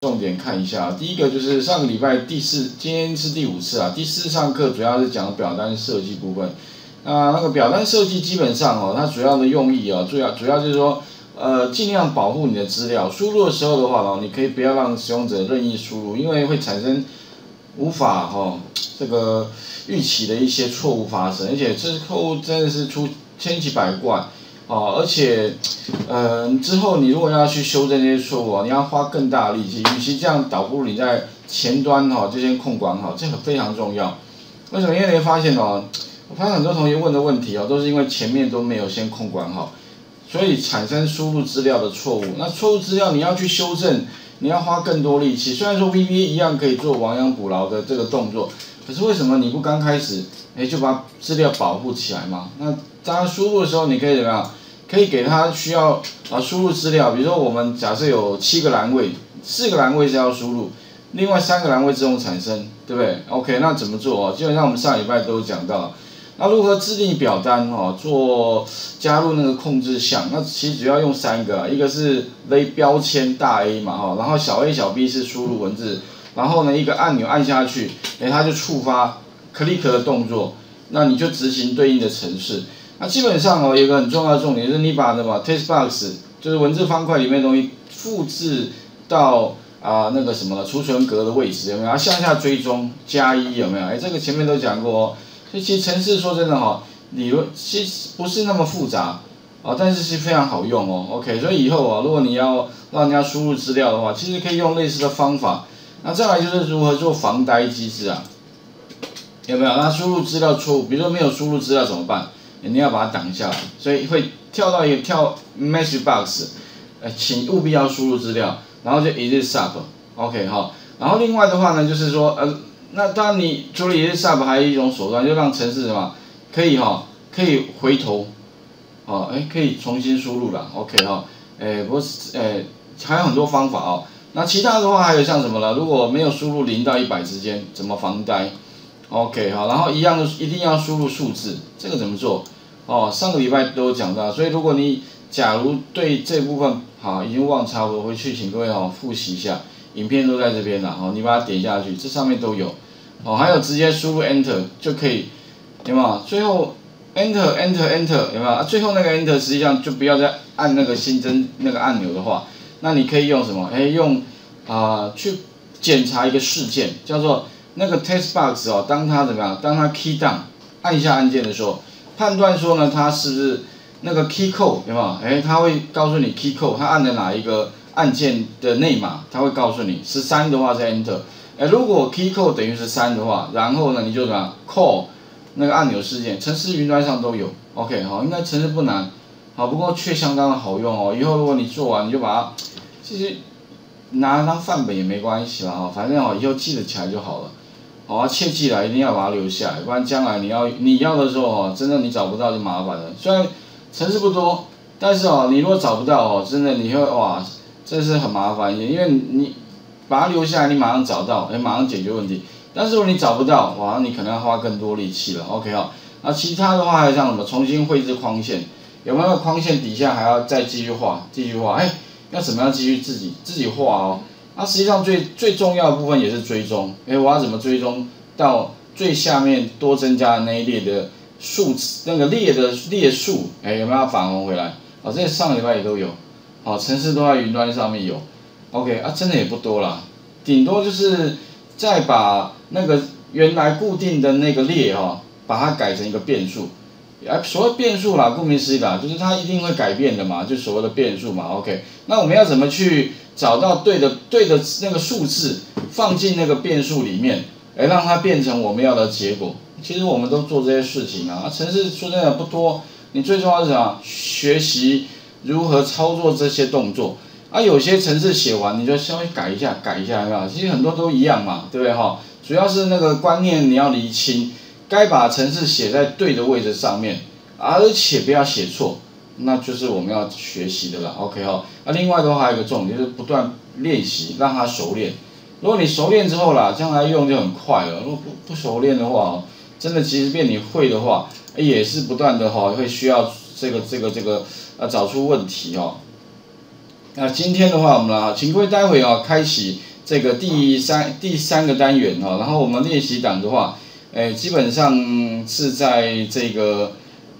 重点看一下。第一个就是上个礼拜今天是第5次啊，第4堂课主要是讲表单设计部分。那个表单设计基本上它主要的用意主要就是说，尽量保护你的资料。输入的时候的话你可以不要让使用者任意输入，因为会产生无法这个预期的一些错误发生，而且这错误真的是出千奇百怪。而且，之后你如果要去修正这些错误你要花更大的力气。与其这样，倒不如你在前端就先控管好，这个非常重要。为什么？因为你会发现我发现很多同学问的问题都是因为前面都没有先控管好，所以产生输入资料的错误。那错误资料你要去修正，你要花更多力气。虽然说 VBA 一样可以做亡羊补牢的这个动作，可是为什么你不刚开始就把资料保护起来嘛？那当然输入的时候你可以怎么样？可以给他需要输入资料，比如说我们假设有7个栏位，4个栏位是要输入，另外3个栏位自动产生，对不对 ？OK， 那怎么做基本上我们上礼拜都有讲到。那如何制定表单做加入那个控制项？那其实主要用3个，一个是标签大 A 嘛然后小 A 小 B 是输入文字，然后呢一个按钮按下去，它就触发 click 的动作，那你就执行对应的程式。那基本上有一个很重要的重点，就是你把text box 就是文字方块里面的东西复制到那个什么储存格的位置，有没有？向下追踪+1有没有？这个前面都讲过所以其实程式说真的理论其实不是那么复杂但是是非常好用OK， 所以以后如果你要让人家输入资料的话，其实可以用类似的方法。那再来就是如何做防呆机制有没有？那输入资料错误，比如说没有输入资料怎么办？你要把它挡下来，所以会跳 message box， 请务必要输入资料，然后就 is sub，OK 然后另外的话呢，就是说那当然你除了 is sub 还有一种手段，就让程式什么可以回头，可以重新输入了 ，OK 不过还有很多方法那其他的话还有像什么呢？如果没有输入0到100之间，怎么防呆 ？OK 然后一定要输入数字，这个怎么做？上个礼拜都有讲到，所以如果你假如对这部分已经忘差不多，回去请各位复习一下，影片都在这边了你把它点下去，这上面都有还有直接输入 Enter 就可以，有没有？最后 Enter 有没有？最后那个 Enter 实际上就不要再按那个新增那个按钮的话，那你可以用什么？用去检查一个事件，叫做那个 text box 当它怎么样？当它 key down 按下按键的时候，判断说呢，它是不是那个 key code 有没有？它会告诉你 key code， 它按了哪一个按键的内码，它会告诉你13的话是 enter。如果 key code 等于13的话，然后呢你就怎么 call 那个按钮事件，程式云端上都有 ，OK 应该程式不难，不过却相当的好用以后如果你做完，你就把它其实拿来当范本也没关系啦反正以后记得起来就好了。切记了，一定要把它留下来，不然将来你要的时候真的你找不到就麻烦了。虽然程式不多，但是你如果找不到真的你会真是很麻烦，因为你把它留下来，你马上找到，马上解决问题。但是如果你找不到，你可能要花更多力气了。OK 那其他的话还有像什么重新绘制框线，有没有框线底下还要再继续画，要怎么样继续自己画那实际上最重要的部分也是追踪，我要怎么追踪到最下面多增加的那一列的数字，那个列数，有没有返还回来？这上礼拜也都有，程式都在云端上面有 ，OK 真的也不多啦，顶多就是再把那个原来固定的那个列把它改成一个变数。所谓变数啦，顾名思义啦，就是它一定会改变的嘛，就所谓的变数嘛 ，OK。那我们要怎么去找到对的那个数字，放进那个变数里面，让它变成我们要的结果？其实我们都做这些事情程式说真的不多，你最重要是什么？学习如何操作这些动作。有些程式写完，你就稍微改一下，有没有？其实很多都一样嘛，对不对主要是那个观念你要厘清。该把程式写在对的位置上面，而且不要写错，那就是我们要学习的啦 ，OK 另外的话还有一个重点就是不断练习，让它熟练。如果你熟练之后啦，将来用就很快了。如果不熟练的话，真的即便你会的话，也是不断的会需要这个找出问题那今天的话，我们请各位待会开启这个第三个单元哦，然后我们练习档的话，基本上是在这个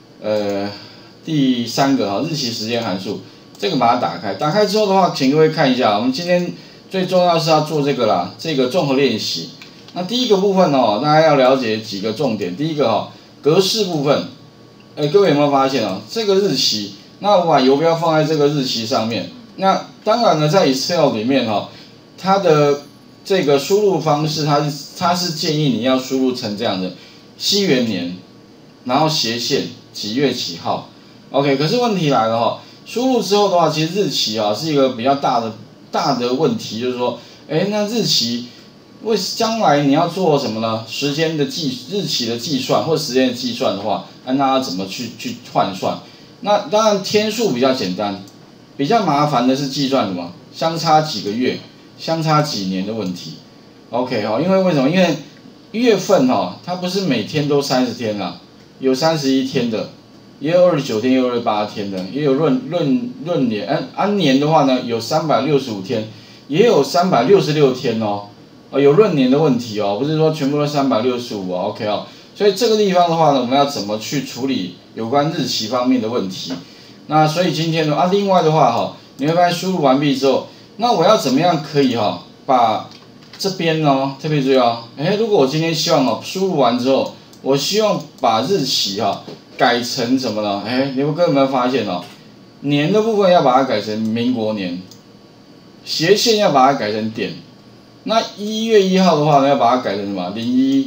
第3个哈日期时间函数，这个把它打开，打开之后的话，请各位看一下，我们今天最重要是要做这个啦，这个综合练习。那第一个部分哦，大家要了解几个重点。第一个哈，格式部分，各位有没有发现哦？这个日期，那我把游标放在这个日期上面。那当然呢，在 Excel 里面哈，它的这个输入方式，它是建议你要输入成这样的西元年，然后斜线几月几号。OK， 可是问题来了哈，输入之后的话，其实日期啊是一个比较大的问题，就是说，那日期将来你要做什么呢？日期的计算或时间的计算的话，那要怎么去换算？那当然天数比较简单，比较麻烦的是计算什么？相差几个月、相差几年的问题。OK 哈，因为为什么？因为月份哈，它不是每天都30天啦，有31天的，也有29天，也有28天的，也有闰年。按年的话呢，有365天，也有366天哦。有闰年的问题哦，不是说全部都365哦 ，OK 哦。所以这个地方的话呢，我们要怎么去处理有关日期方面的问题？那所以今天呢，另外的话哈，你会发现输入完毕之后，那我要怎么样可以把这边呢，特别注意哦，如果我今天希望输入完之后，我希望把日期改成什么呢？你们有没有发现年的部分要把它改成民国年，斜线要把它改成点。那1月1号的话呢，要把它改成什么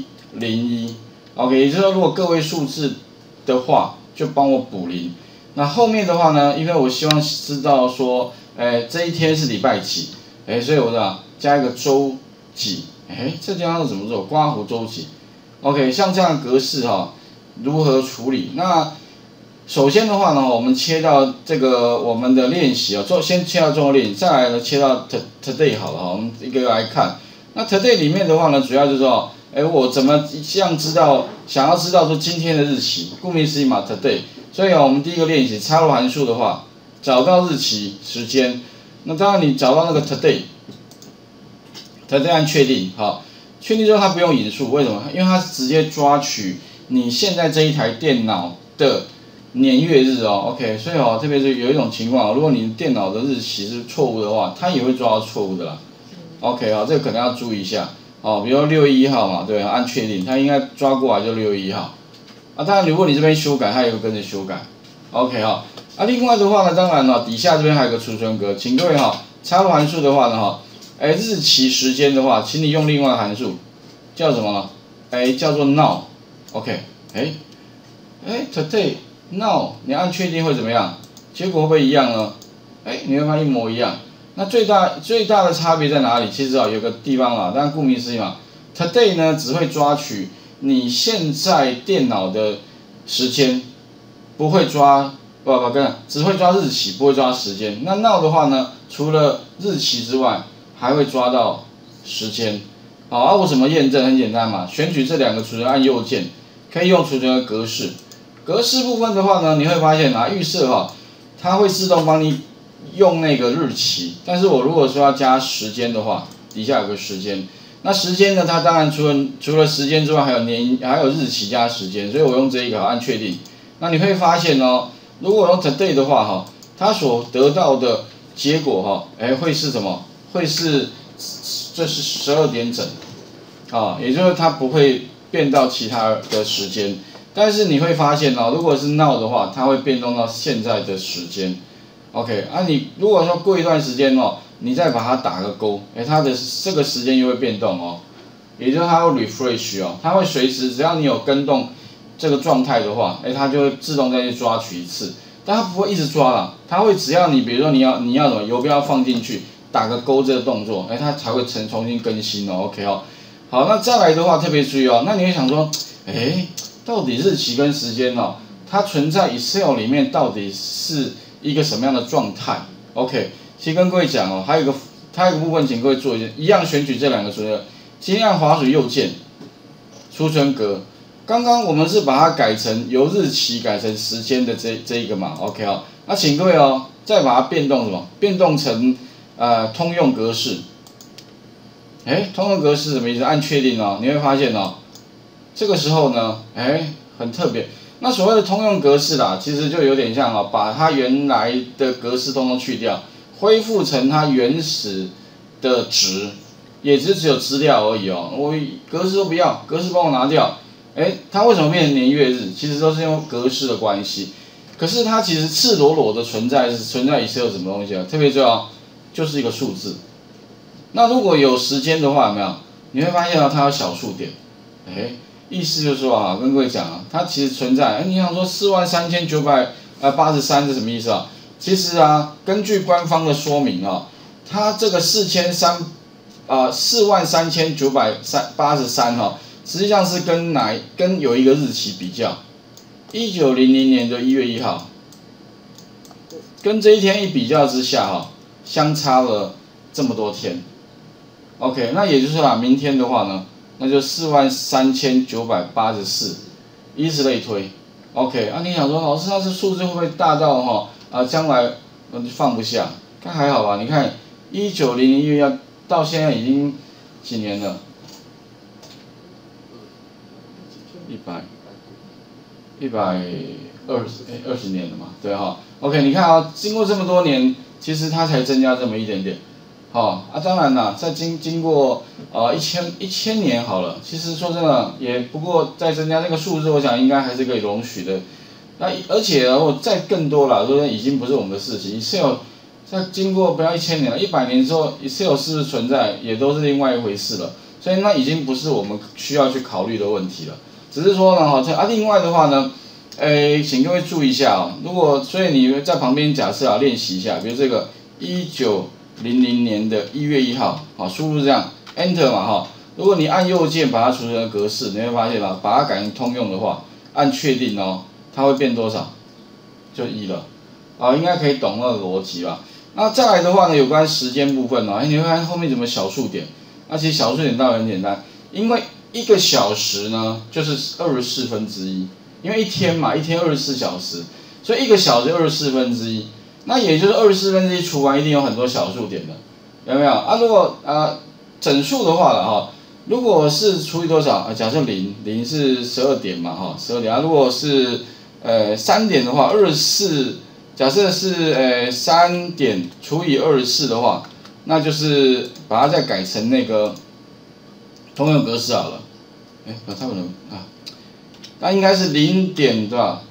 ？0101 ，OK， 也就是说，如果个位数字的话，就帮我补0。那后面的话呢，因为我希望知道说，这一天是礼拜几，所以我加一个周几，这地方是怎么做？刮胡周几 ，OK， 像这样的格式如何处理？那首先的话呢，我们切到这个我们的练习先切到综合练习，再来呢切到 today 好了我们一个来看。那 today 里面的话呢，主要就是说，我怎么想要知道说今天的日期，顾名思义嘛 today。所以我们第一个练习插入函数的话，找到日期时间。那当然你找到那个 today 按确定，确定之后它不用引数，为什么？因为它是直接抓取你现在这一台电脑的年月日，OK， 所以特别是有一种情况，如果你电脑的日期是错误的话，它也会抓到错误的啦。OK 这个可能要注意一下比如说6月1号嘛，对，按确定，它应该抓过来就6月1号。当然如果你这边修改，它也会跟着修改。OK 另外的话呢，当然底下这边还有个储存格，请各位插入函数的话呢日期时间的话，请你用另外的函数，叫什么呢？叫做 now。OK， today now， 你按确定会怎么样？结果会不会一样呢？你会发现一模一样。那最大的差别在哪里？其实有个地方但顾名思义嘛 ，today 呢只会抓取你现在电脑的时间，不会抓只会抓日期，不会抓时间。那 now 的话呢，除了日期之外，还会抓到时间。我怎么验证？很简单嘛，选取这2个储存，按右键，可以用储存的格式。格式部分的话呢，你会发现预设它会自动帮你用那个日期。但是我如果说要加时间的话，底下有个时间。那时间呢，它当然除了时间之外，还有日期加时间，所以我用这一个按确定。那你会发现如果用 today 的话它所得到的结果会是什么？会是这是12点整也就是它不会变到其他的时间。但是你会发现如果是 now 的话，它会变动到现在的时间。OK， 你如果说过一段时间你再把它打个勾，它的这个时间又会变动也就是它会 refresh 它会随时只要你有跟动这个状态的话，它就会自动再去抓取一次，但它不会一直抓啦，它会只要你比如说你要什么游标放进去，打个勾这个动作，它才会重新更新OK 好，那再来的话特别注意那你会想说，到底日期跟时间它存在 Excel 里面到底是一个什么样的状态 ？OK， 其实跟各位讲它有一个部分，请各位做一样选取这2个储存格，尽量滑鼠右键，储存格。刚刚我们是把它改成由日期改成时间的这一个嘛 ，OK 那请各位再把它变动什么？变动成通用格式。 通用格式什么意思？按确定哦，你会发现哦，这个时候呢，很特别。那所谓的通用格式啦，其实就有点像哦，把它原来的格式通通去掉，恢复成它原始的值，也只有资料而已哦。我格式都不要，格式帮我拿掉。它为什么变成年月日？其实都是用格式的关系。可是它其实赤裸裸的存在Excel 什么东西啊？特别重要，就是一个数字。那如果有时间的话，有没有？你会发现它有小数点，意思就是说啊，跟各位讲啊，它其实存在。你想说43983是什么意思啊？其实啊，根据官方的说明啊，它这个43983哈，实际上是跟有一个日期比较，1900年的1月1号，跟这一天一比较之下哈，相差了这么多天。OK， 那也就是说明天的话呢，那就43984，以此类推。OK， 你想说老师，那这数字会不会大到将来放不下？看还好吧，你看1900年1月要到现在已经几年了？120年了嘛，对哈。OK， 你看啊，经过这么多年，其实它才增加这么一点点。当然啦，在经过1000年好了，其实说真的，也不过再增加这个数字，我想应该还是可以容许的。那而且再更多了，说已经不是我们的事情。Excel 在经过不要1000年了，100年之后 ，Excel 是不是存在，也都是另外一回事了。所以那已经不是我们需要去考虑的问题了。只是说呢，另外的话呢，请各位注意一下哦。所以你在旁边假设练习一下，比如这个1900年的1月1号，输入这样 Enter 嘛如果你按右键把它储存格式，你会发现把它改成通用的话，按确定哦，它会变多少？就1了。应该可以懂那个逻辑吧？那再来的话呢，有关时间部分你会看后面怎么小数点？那其实小数点倒很简单，因为1个小时呢就是1/24，因为一天嘛，一天24小时，所以1个小时1/24。那也就是1/24除完一定有很多小数点的，有没有？如果整数的话了如果是除以多少？假设0是12点嘛12点。如果是3点的话，24，假设是3点除以24的话，那就是把它再改成那个通用格式好了。它不能那应该是0点对吧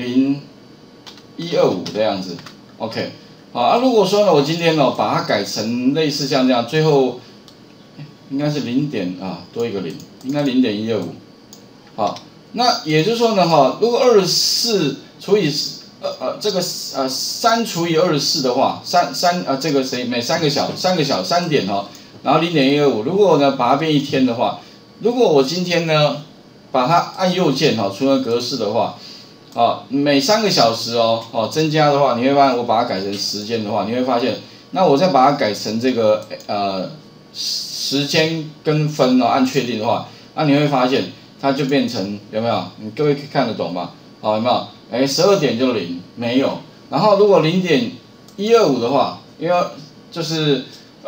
？0125的样子。OK， 如果说呢，我今天把它改成类似像这样，最后应该是0点多一个0，应该0.125。那也就是说呢如果24除以这个3除以24的话，这个每3个小3点然后0.125，如果呢把它变一天的话，如果我今天呢把它按右键除了格式的话。每3个小时增加的话，你会发现我把它改成时间的话，你会发现，那我再把它改成这个时间跟分按确定的话，你会发现它就变成有没有？你各位看得懂吗？有没有？12点就0没有，然后如果0.125的话，因为就是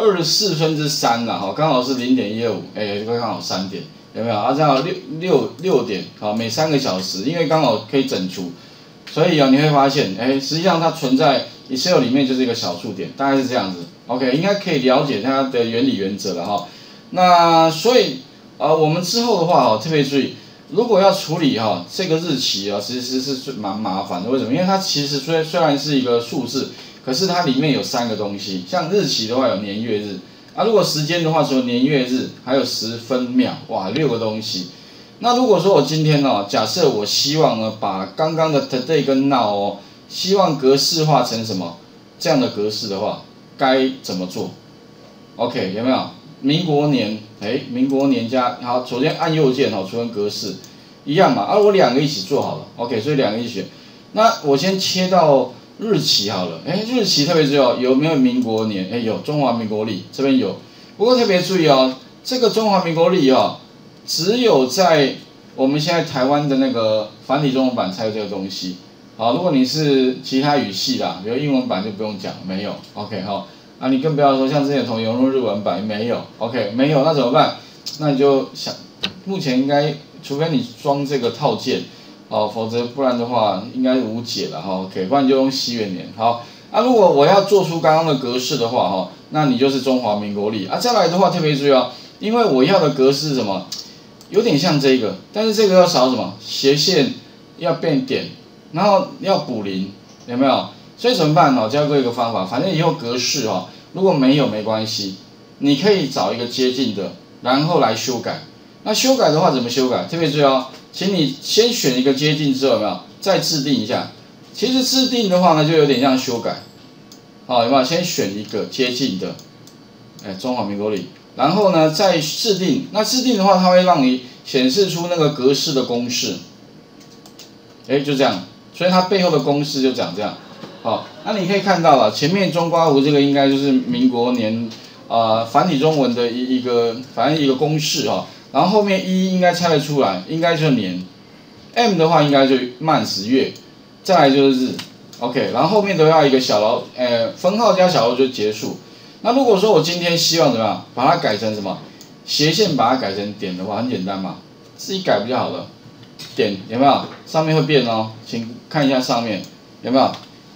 3/24啦刚好是0.125，就刚好3点。有没有？这样6点每3个小时，因为刚好可以整除，所以你会发现，实际上它存在 Excel 里面就是一个小数点，大概是这样子。OK， 应该可以了解它的原理原则了那所以我们之后的话特别注意，如果要处理这个日期其实是蛮麻烦的。为什么？因为它其实虽然是一个数字，可是它里面有3个东西，像日期的话有年月日。如果时间的话，除了年月日，还有时分秒，哇，6个东西。那如果说我今天假设我希望呢，把刚刚的 today 跟 now 希望格式化成什么这样的格式的话，该怎么做 ？OK， 有没有？民国年，民国年加好，首先按右键储存格式，一样嘛。我2个一起做好了 ，OK， 所以2个一起选。那我先切到。日期好了，日期特别重要，有没有民国年？有，中华民国历这边有。不过特别注意这个中华民国历只有在我们现在台湾的那个繁体中文版才有这个东西。如果你是其他语系啦，比如英文版就不用讲，没有。OK 啊，你更不要说像之前同融入日文版没有 ，OK 没有，那怎么办？那你就想，目前应该除非你装这个套件，哦，否则不然的话应该是无解了哈 ，OK， 不然你就用西元年好。啊，如果我要做出刚刚的格式的话哈，那你就是中华民国历啊。再来的话特别注意哦，因为我要的格式是什么？有点像这个，但是这个要少什么？斜线要变点，然后要补零，有没有？所以怎么办呢？教各位一个方法，反正以后格式哦，如果没有没关系，你可以找一个接近的，然后来修改。那修改的话怎么修改？特别注意哦，请你先选一个接近之后，有没有？再制定一下。其实制定的话呢，就有点像修改，好，有没有？先选一个接近的，中华民国历，然后呢再制定。那制定的话，它会让你显示出那个格式的公式，就这样。所以它背后的公式就长这样。好，那你可以看到了，前面中括弧这个应该就是民国年繁体中文的反正一个公式哈。然后后面应该猜得出来，应该就是年 ，M 的话应该就慢时月。再来就是日 ，OK， 然后后面都要一个分号加小楼就结束。那如果说我今天希望怎么样，把它改成什么斜线，把它改成点的话，很简单嘛，自己改不就好了？点有没有？上面会变哦，请看一下上面有没有？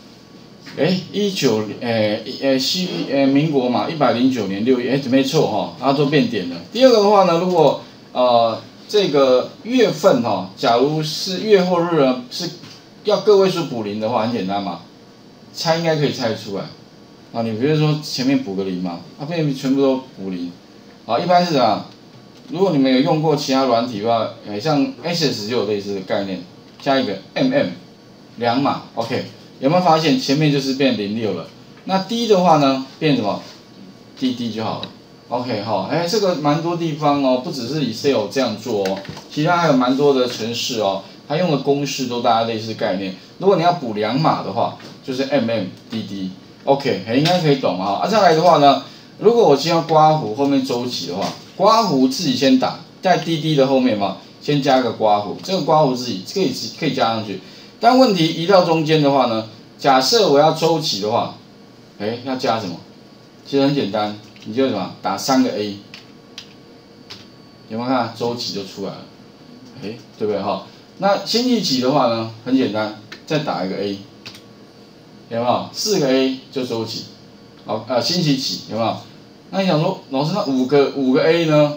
民国嘛，109年6月，没错哈，它都变点了。第二个的话呢，如果这个月份哈，假如是月或日呢是要个位数补零的话，很简单嘛，猜应该可以猜出来。啊，你比如说前面补个零嘛，变全部都补零。啊，一般是怎样？如果你们有用过其他软体的话，像 Access 就有类似的概念，加一个 2码 ，OK， 有没有发现前面就是变06了？那 D 的话呢，变什么？DD 就好了。OK 好，这个蛮多地方哦，不只是Excel这样做哦，其他还有蛮多的程式哦。它用的公式都大概类似概念。如果你要补2码的话，就是 DD。OK， 应该可以懂啊。再来的话呢，如果我今天要刮弧后面周期的话，刮弧自己先打，在 DD 的后面嘛，先加个刮弧。这个刮弧自己可以加上去。但问题移到中间的话呢，假设我要周期的话，要加什么？其实很简单，你就什么打3个 A， 有没有看周期就出来了？对不对哈？那星期几的话呢，很简单，再打一个 A， 有没有？4个 A 就周期，好，星期几有没有？那你想说，老师那五个 A 呢？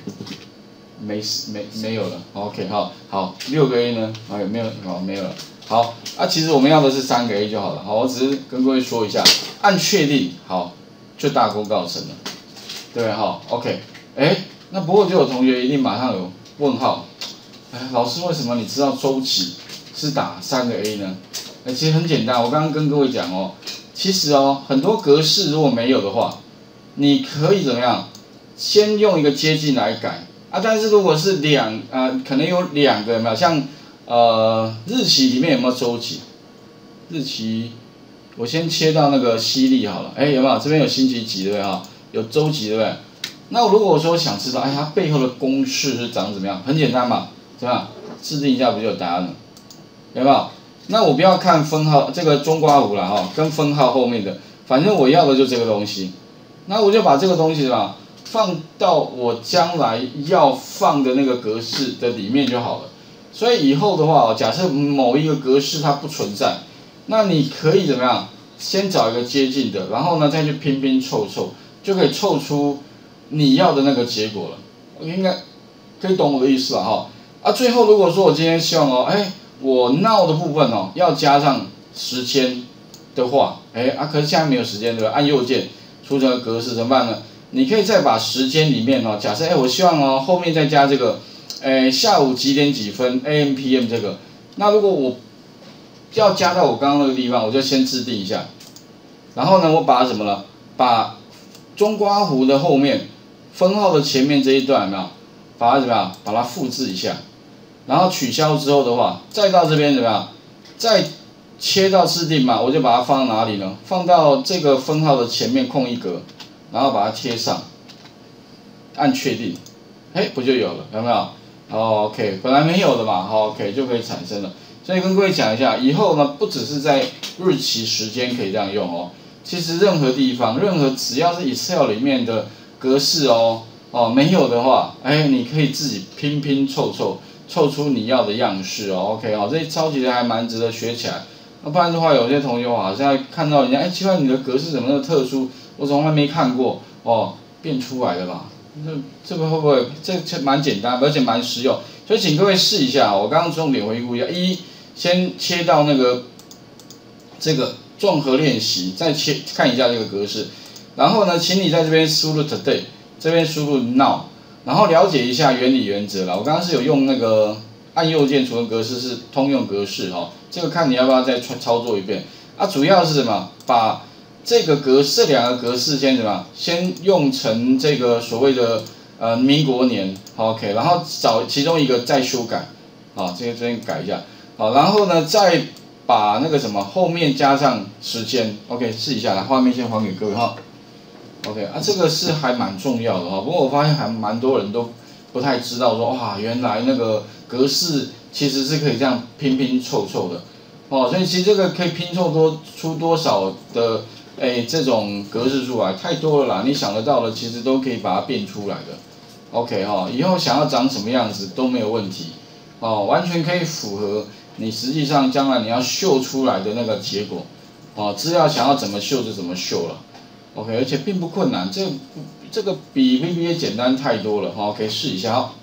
没有了 ，OK 好，6个 A 呢？没有，没有了。好，其实我们要的是3个 A 就好了。好，我只是跟各位说一下，按确定，好，就大功告成了，对不对哈 ？OK， 那不过就有同学一定马上有问号。老师，为什么你知道周期是打3个 A 呢？其实很简单，我刚刚跟各位讲哦，其实哦，很多格式如果没有的话，你可以怎么样？先用一个接近来改但是如果是可能有2个有没有？像日期里面有没有周期？日期我先切到那个西历好了，有没有？这边有星期几对不对哈？有周期对不对？那如果我说想知道，它背后的公式是长怎么样？很简单嘛。怎么样？制定一下不就有答案了？有没有？那我不要看分号，这个中括弧啦哈，跟分号后面的，反正我要的就这个东西。那我就把这个东西是吧，放到我将来要放的那个格式的里面就好了。所以以后的话，假设某一个格式它不存在，那你可以怎么样？先找一个接近的，然后呢再去拼拼凑凑，就可以凑出你要的那个结果了。应该可以懂我的意思吧哈？最后如果说我今天希望我 now 的部分要加上时间的话，可是现在没有时间对吧？按右键出成格式怎么办呢？你可以再把时间里面假设我希望后面再加这个下午几点几分 AM PM 这个，那如果我要加到我刚刚那个地方，我就先制定一下，然后呢我把什么呢？把中括弧的后面分号的前面这一段有没有？把它怎么样？把它复制一下。然后取消之后的话，再到这边怎么样？再切到制定嘛，我就把它放到哪里呢？放到这个分号的前面空一格，然后把它贴上，按确定，不就有了？有没有？OK， 本来没有的嘛，OK 就可以产生了。所以跟各位讲一下，以后呢，不只是在日期时间可以这样用哦， 其实任何地方，只要是 Excel 里面的格式没有的话，你可以自己拼拼凑出你要的样式OK 这一招其实还蛮值得学起来。那不然的话，有些同学好像看到人家，奇怪你的格式怎么那么特殊，我从来没看过变出来了嘛。这个会不会这蛮简单，而且蛮实用，所以请各位试一下。我刚刚重点回顾一下：先切到这个综合练习，再看一下这个格式，然后呢，请你在这边输入 today， 这边输入 now， 然后了解一下原理原则啦。我刚刚是有用那个按右键储存格式是通用格式这个看你要不要再操作一遍主要是什么？把这个这两个格式先用成这个所谓的民国年 ，OK， 然后找其中一个再修改，这边改一下，然后呢再把那个后面加上时间 ，OK， 试一下，来画面先还给各位OK， 这个是还蛮重要的不过我发现还蛮多人都不太知道说原来那个格式其实是可以这样拼拼凑凑的所以其实这个可以拼凑出多少的这种格式出来，太多了啦，你想得到的其实都可以把它变出来的 ，OK 以后想要长什么样子都没有问题完全可以符合你实际上将来你要秀出来的那个结果资料想要怎么秀就怎么秀了 ，OK， 而且并不困难，这个比 VBA 简单太多了可以试一下